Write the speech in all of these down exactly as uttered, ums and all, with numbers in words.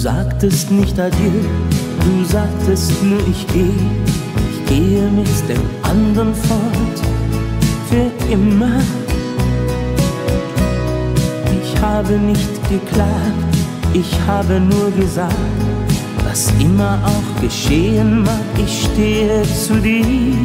sagtest nicht adieu, du sagtest nur ich geh. Ich gehe mit dem anderen fort, für immer. Ich habe nicht geklagt, ich habe nur gesagt, was immer auch geschehen mag, ich stehe zu dir.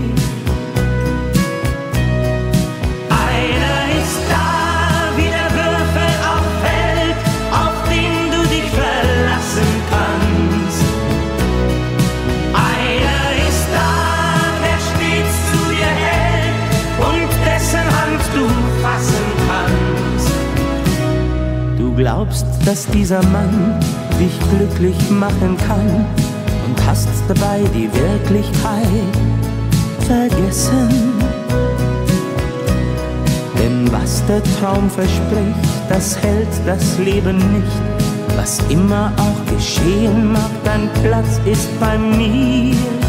Du glaubst, dass dieser Mann dich glücklich machen kann und hast dabei die Wirklichkeit vergessen. Denn was der Traum verspricht, das hält das Leben nicht. Was immer auch geschehen mag, dein Platz ist bei mir.